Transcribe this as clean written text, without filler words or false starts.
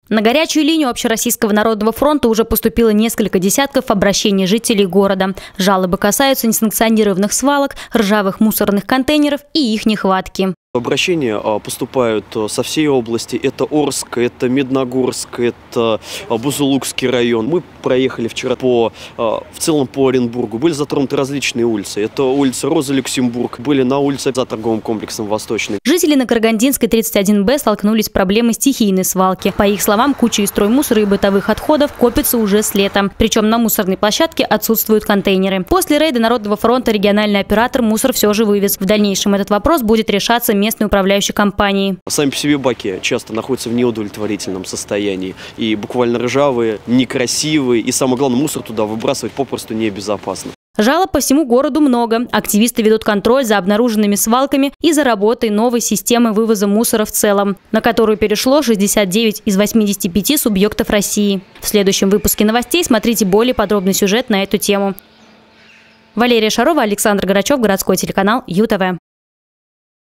На горячую линию Общероссийского народного фронта уже поступило несколько десятков обращений жителей города. Жалобы касаются несанкционированных свалок, ржавых мусорных контейнеров и их нехватки. Обращения поступают со всей области. Это Орск, это Медногорск, это Бузулукский район. Мы проехали вчера в целом по Оренбургу. Были затронуты различные улицы. Это улица Роза Люксембург. Были на улице за торговым комплексом Восточный. Жители на Карагандинской 31Б столкнулись с проблемой стихийной свалки. По их словам, куча из строймусора и бытовых отходов копится уже с лета. Причем на мусорной площадке отсутствуют контейнеры. После рейда Народного фронта региональный оператор мусор все же вывез. В дальнейшем этот вопрос будет решаться местной управляющей компанией. Сами по себе баки часто находятся в неудовлетворительном состоянии. И буквально ржавые, некрасивые. И самое главное, мусор туда выбрасывать попросту небезопасно. Жалоб по всему городу много. Активисты ведут контроль за обнаруженными свалками и за работой новой системы вывоза мусора в целом, на которую перешло 69 из 85 субъектов России. В следующем выпуске новостей смотрите более подробный сюжет на эту тему. Валерия Шарова, Александр Грачев, городской телеканал ЮТВ.